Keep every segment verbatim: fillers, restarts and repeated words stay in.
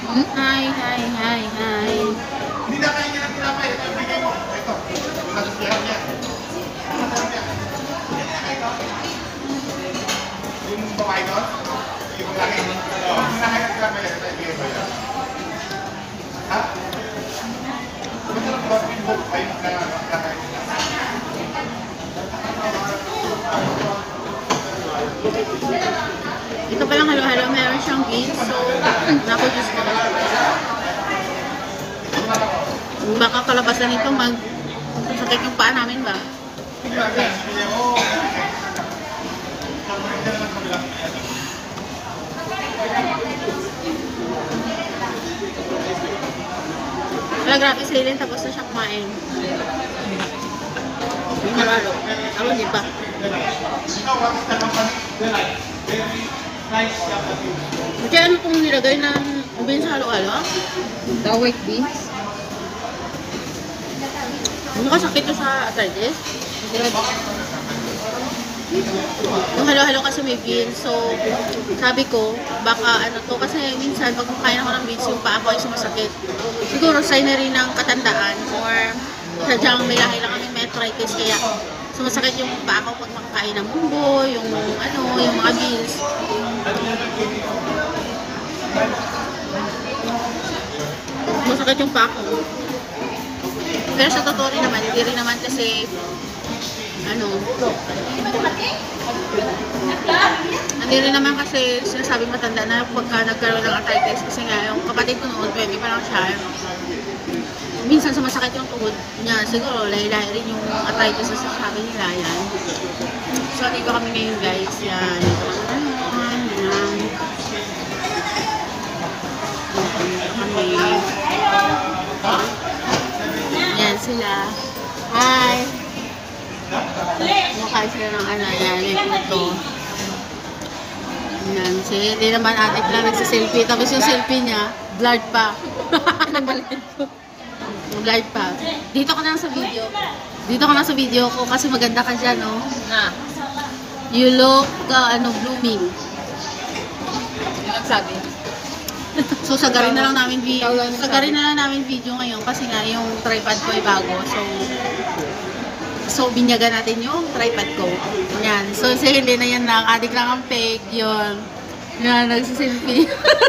Hmm? Hi, hi, hi, hi. Hindi na kayo niya tinapay. Ito yung bigay mo. Ito. Nasasyahan niya. Yung babae doon? Yung laki? Oo. Hindi na kayo tinapay. Ito yung bigay mo yan. Ha? Masarap ba? Yung book ay nakakain. Ito palang halo-halo, meron siyang beans. So, naku-juice ko. Baka kalabasan nito mag sakit yung paa namin ba? Wala, grabe silin tapos na siya kumain. Yung halo-halo. Ako hindi pa. Kaya ano pong nilagay ng beans sa halo-halo? The white beans. Ano kasakit to sa arthritis? Yung halo-halo kasi may beans. So, sabi ko, baka ano to. Kasi minsan, pag kumakain ako ng beans, yung paa ko ay sumasakit. Siguro, sign na rin ng katandaan. Or, sadyang may lahi lang kami may arthritis. Kaya, sumasakit yung paa ko pag makakain ng bumbo, yung ano, yung mga beans. Masakit yung paa ko. Pero sa totoo rin naman, hindi rin naman kasi ano hindi rin naman kasi sinasabi matanda na pagka nagkaroon ng arthritis kasi nga yung kapatid ko noon, twenty pa lang siya, minsan sumasakit yung tuhod niya, siguro lahi-lahi rin yung arthritis na sasabi nila yan. So dito kami ngayon guys, yan, dito kami ngayon, yan. Kami yan sila. Hi! Mukha sila ng ano, yan, yung ito. Yan, si, hindi naman adik lang nagsiselfie. Tapos yung selfie niya, blurred pa. Blurred pa. Dito ka na sa video. Dito ka na sa video ko kasi maganda ka dyan, no? Na. You look, uh, ano, blooming. Yung nagsabi. So, sagarin na lang namin video. Ikaw lang nagsabi. Sagarin na lang namin video ngayon kasi nga yung tripod ko ay bago. So, so binyagan natin yung tripod ko. Yan. So, si Helena yan lang. Adik lang ang fake. Yun. Yan, nagsiselfie.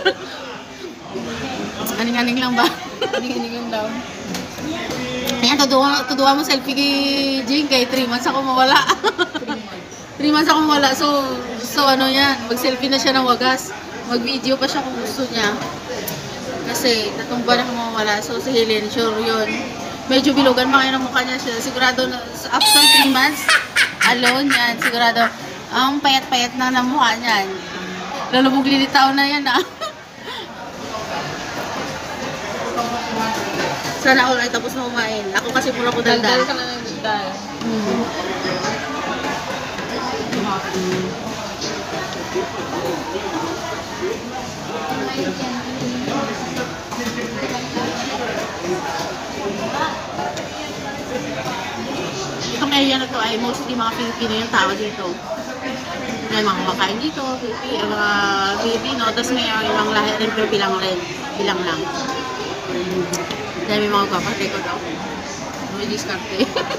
Aning-aning lang ba? Aning-aning lang daw. Ayan, tuduwa, tuduwa mo selfie kay Jing. Kay three months ako mawala. three months ako mawala. So, so ano yan. Mag-selfie na siya ng wagas. Mag-video pa siya kung gusto niya. Kasi, tatumba na mawala. So, si Helen, sure yun. Medyo bilugan pa kayo ng mukha niya siya. Sigurado, na, after three months, alone yan. Sigurado, ang payat-payat na ng mukha niyan. Lalubog lilitaw na yan, ah. Sana all ay tapos na kumain. Ako kasi puro ko Daldal daldal. ka na ng daldal. Hmm. Itong area na to ay mostly mga Pilipino yung tao dito. May mga kumakain dito, Pilipino, mga Pilipino, tapos may ibang lahi rin pero bilang rin, bilang lang. Dahil may mga kapatid ko daw. May diskarte.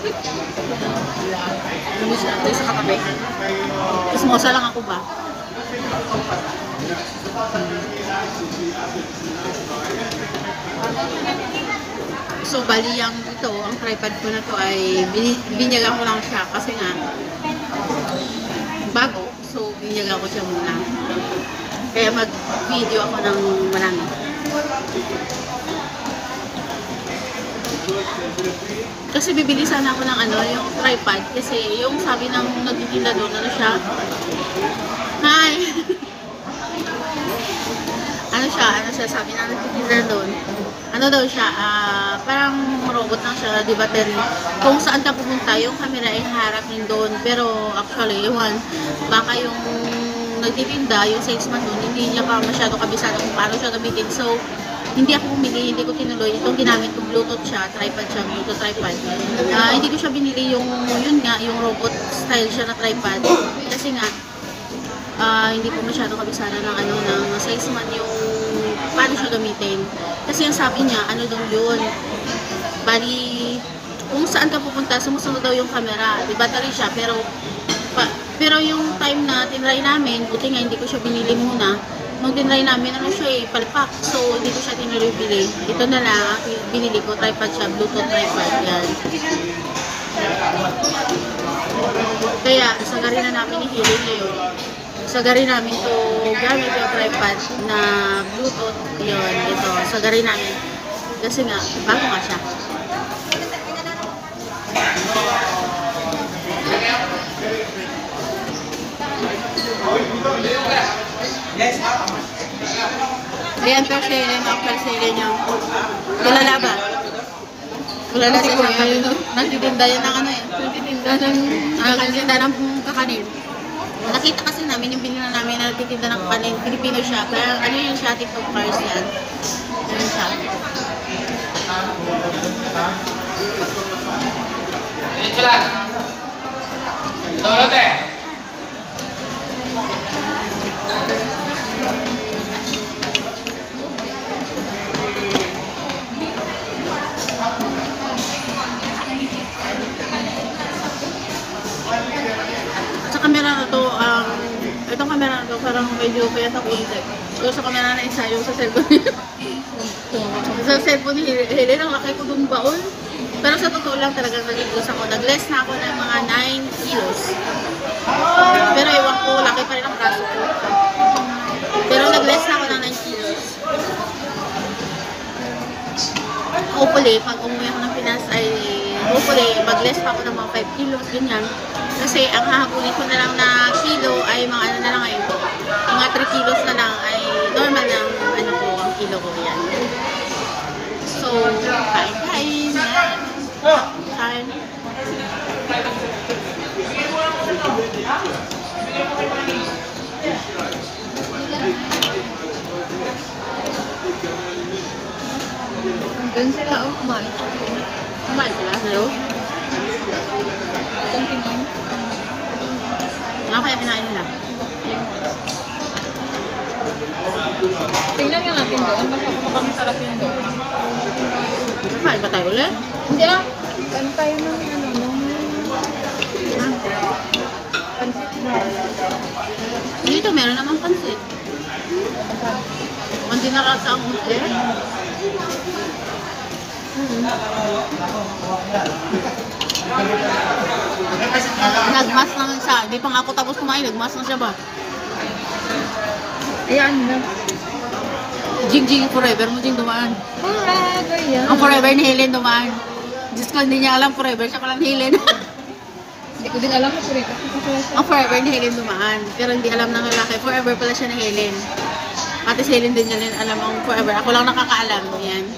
May diskarte sa katabi. Tapos mosa lang ako ba? So, bali yung ito, ang tripod ko na to ay binyagan ko lang siya kasi nga bago. So, binyagan ko siya muna. Kaya mag-video ako ng marami. Kasi bibili sana ako ng ano, yung tripod. Kasi yung sabi ng nagtitinda doon, ano siya? Hi! ano siya? Ano siya? Sabi ng nagtitinda doon. Ano daw siya? Uh, parang robot lang siya, di battery. Kung saan ka pumunta, yung camera ay harap din doon. Pero actually, yun, baka yung nagtitinda, yung salesman doon, hindi niya pa masyado kabisado kung paano siya gamitin. So, hindi ako bumili, hindi ko tinuloy. Itong ginamit ko, Bluetooth siya, tripod siya, Bluetooth tripod. Uh, hindi ko siya binili yung, yun nga, yung robot style siya na tripod. Kasi nga, uh, hindi ko masyado kabisado ng ano, ng salesman yung paano siya gamitin. Kasi ang sabi niya, ano daw yun, bali, kung saan ka pupunta, sumusunod daw yung camera. Di battery siya, pero pa, pero yung time na tinry namin, buti nga hindi ko siya binili muna. Nung tinry namin, ano siya eh, palpak. So, hindi ko siya tinry-bili. Ito na lang, ang binili ko, tripod siya, Bluetooth tripod, yan. Kaya, sagarin na namin i-healing ngayon. Sagarin namin to gamit yung tripod na Bluetooth, yun, ito, sagarin namin. Kasi nga, bago nga siya. Ayan per sale, mga per sale niyo. Kilala ba? Kilala sa siya. Nagtitinda yan ng ano eh. Nagtitinda ng, nagtitinda ng kakanin. Nakita kasi namin yung binila namin na nagtitinda ng kakanin. Pilipino siya. Kaya ano yung siya, TikTok cars yan. Ano siya. Dito lang. Dorote. Sa camera na to, um, itong camera na to, parang medyo kaya sa konti. So sa camera na isa, yung sa cellphone niya. Sa cellphone ni Helen, ang laki ko dun baon. Pero sa totoo lang talagang nag-igus ako. Nag-less na ako ng mga nine kilos. Pero ewan ko, laki pa rin ang braso ko. Pero nag-less na ako ng nine kilos. Hopefully, pag umuwi ako ng Pinas ay hopefully, mag-less pa ako ng mga five kilos, ganyan. Kasi ang hahabulin ko na lang na kilo ay mga ano na lang ngayon. Mga three kilos na lang ay normal ng ano ko, ang kilo ko yan. So, kain-kain. Kain. Doon sila, oh, kumain. Kumain sila, hello? Itong tingin. Ano kaya kinain nila? Tingnan nga natin doon. Baka mukhang sarap yun doon. Kumain ba tayo ulit? Hindi ah. Ano tayo ng ano, nung... Ah. Pansit na. Dito, meron naman pansit. Kung di narasa ang mutli. Nagmas naman siya. Di pa nga ako tapos kumain. Nagmas na siya ba? Ayan na. Jing Jing forever mo Jing dumaan. Forever yan. Ang forever ni Helen dumaan. Diyos ko, hindi niya alam forever. Siya pala ni Helen. Hindi ko din alam kung forever. Ang forever ni Helen dumaan. Pero hindi alam ng lalaki. Forever pala siya ni Helen. Pati si Helen din niya rin alam ang forever. Ako lang nakakaalam. Yan.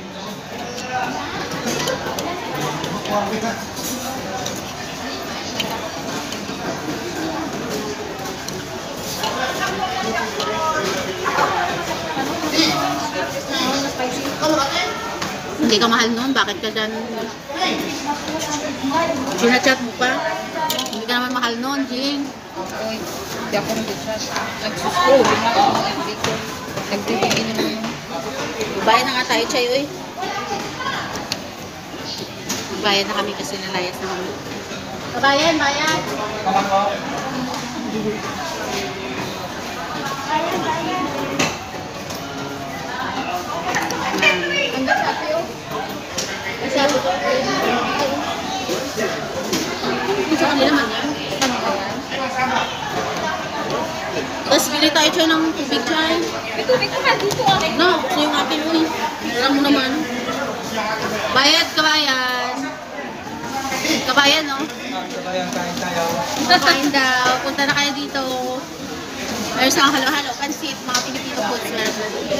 Hindi ka mahal noon, bakit ka dyan? Sinachat mo pa? Hindi ka naman mahal noon, Jing. Uy, hindi ako nag-chat. Nagsuscroll. Hindi na ako nag-video. Nag-video na naman. Bayan na nga tayo, Chay, uy. Bayan na kami kasi nalayas na kami. Bayan, bayan! Hanggang sa atin, oh. Kasi ako ko. Sa kanila man yan. Tama ba yan? Tapos bili tayo, Chay, ng tubig, Chay. May tubig ka dito ah. No, so yung atin, uy. Alam mo naman. Bayad, kabayan. Kabayan, no? Kabayan, kain tayo. Kain daw. Punta na kayo dito. Meron sa halo-halo, pansit, mga Pilipino foods. Meron sila dito.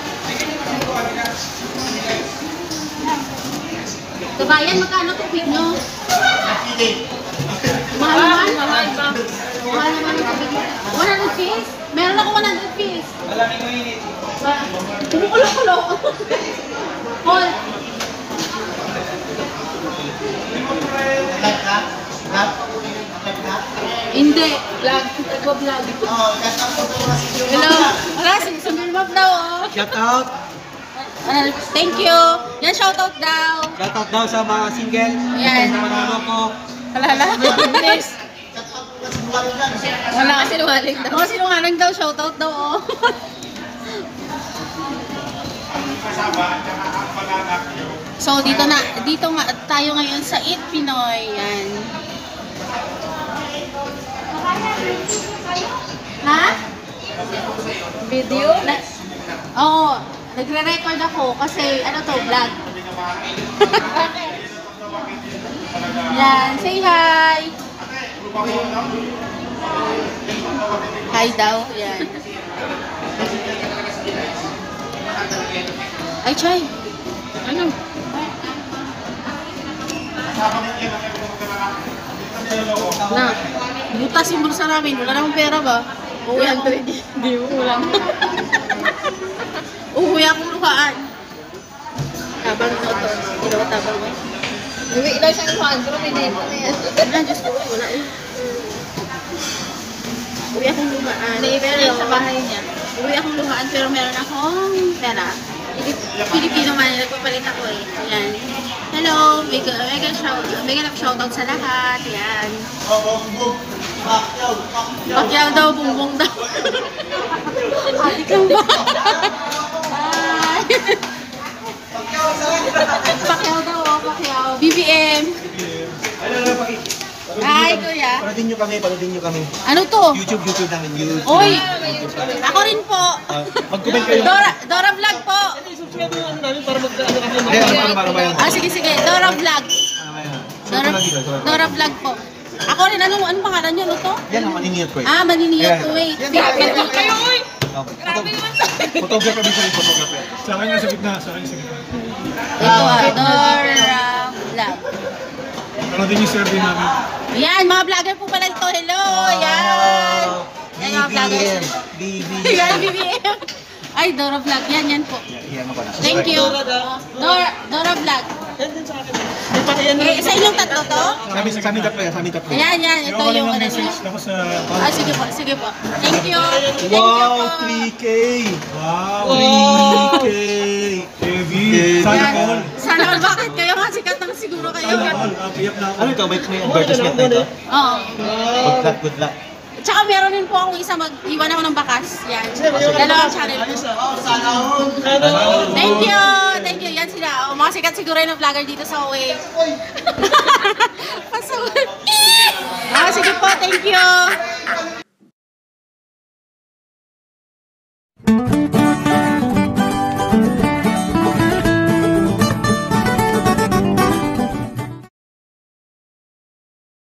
Kabayan, magkano tubig, no? Mahal naman? Mahal ba? Mahal naman yung tubig. one hundred piece? Meron ako one hundred piece. Malamig mo init. Kumukulo-kulo. Hold. Live ka? Live? Live ka? Hindi. Vlog. Nagwa-vlog. Oo, shout out po po si Juma. Hello. Wala, sinusumilmap daw, oh. Shout out. Ano, thank you. Yan, shoutout daw. Shoutout daw sa mga single. Yan. Sa mga loko. Halala, please. Wala kasi sinungaling daw. Mga sinungaling daw, shoutout daw, oh. So, dito na, dito nga tayo ngayon sa Eat Pinoy. Yan. Ha? Video? Na Oo. Nagre-record ako kasi, ano to, vlog. Yan, say hi! Hi daw, yan. Ay, Chay! Ano? Na, butas yung bulsa namin. Wala namang pera ba? Uwi ako. Hindi mo ulang. Uwi akong luhaan. Tabang na ito. Ginawa tabang mo. Uwi daw siyang luhaan, pero may dito na yan. Wala, Diyos ko. Wala eh. Uwi akong luhaan. Naiipin sa bahay niya. Uwi akong luhaan pero meron akong pera. Pilipino man, nagpapalit ako eh. Yan. Hello, mega, mega shout, mega shoutout sa lahat. Yan. Pacquiao daw, bumbong daw. Adi ka ba? Hi. Pacquiao daw, oh, Pacquiao. B B M. Hi, kuya. Panoodin nyo kami, panoodin nyo kami. Ano to? YouTube, YouTube namin. YouTube. Oy! Ako rin po. Ah, mag-comment kayo. Dora, Dora Vlog po. Hindi, ano, ano, ano ba yun? Ah, sige, sige. Dora Vlog. Ano ba yun? Dora, Dora, dito, Dora. Dora Vlog po. Ako rin, anong, anong pangalan niyo? Ano to? Yan ang maniniyot ko eh. Ah, maniniyot Ayan. ko eh. Yan, Grabe yan. naman kayo, oy! Oh, photo- Photographer, visual photographer. Sa akin nasa gitna, sa akin sa gitna. Ito ah, Dora Vlog. Ano din yung survey namin? Yan, mga vlogger po pala ito. Hello! Yan! Yan, mga vlogger. B B M. Yan, B B M. Ay, Dora Vlog. Yan, yan po. Yan mo pala. Thank you. Dora, Dora Vlog. Eh, sa inyong tatlo to? Kami, kami tatlo yan, kami tatlo. Ayan, yan. Ito Ikaw yung lang ano ng niya. message ako sa... Ah, sige po, sige po. Thank you. Thank you Wow, po. three K! Wow! three K! Heavy! Heavy. Sana Yan. all! Sana all. Bakit kayo nga sikat ng siguro kayo? Sana all! Ah, piyak na ako. Ano ito? May, may advertisement na ito? Oo. Good luck, good luck. Tsaka meron din po akong isa mag-iwan ako ng bakas. Yan. Dalawang channel po. Thank you! Thank you. Yan sila. Oh, mga sikat siguro yung vlogger dito sa O A. Pasawal. Ah, sige po. Thank you.